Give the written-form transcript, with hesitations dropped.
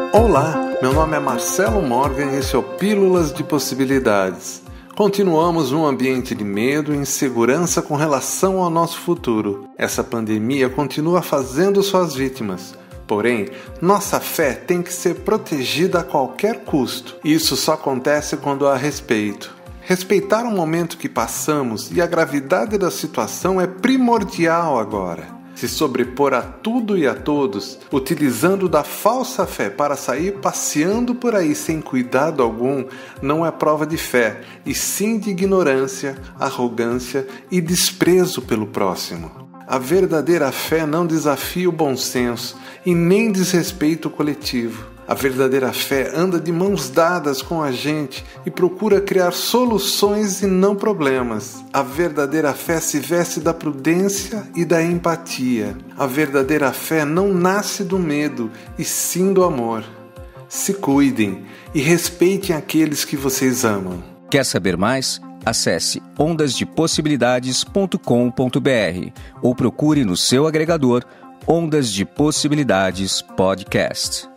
Olá, meu nome é Marcelo Morgan e esse é o Pílulas de Possibilidades. Continuamos num ambiente de medo e insegurança com relação ao nosso futuro. Essa pandemia continua fazendo suas vítimas. Porém, nossa fé tem que ser protegida a qualquer custo. Isso só acontece quando há respeito. Respeitar o momento que passamos e a gravidade da situação é primordial agora. Se sobrepor a tudo e a todos, utilizando da falsa fé para sair passeando por aí sem cuidado algum, não é prova de fé, e sim de ignorância, arrogância e desprezo pelo próximo. A verdadeira fé não desafia o bom senso e nem desrespeita o coletivo. A verdadeira fé anda de mãos dadas com a gente e procura criar soluções e não problemas. A verdadeira fé se veste da prudência e da empatia. A verdadeira fé não nasce do medo, e sim do amor. Se cuidem e respeitem aqueles que vocês amam. Quer saber mais? Acesse ondasdepossibilidades.com.br ou procure no seu agregador Ondas de Possibilidades Podcast.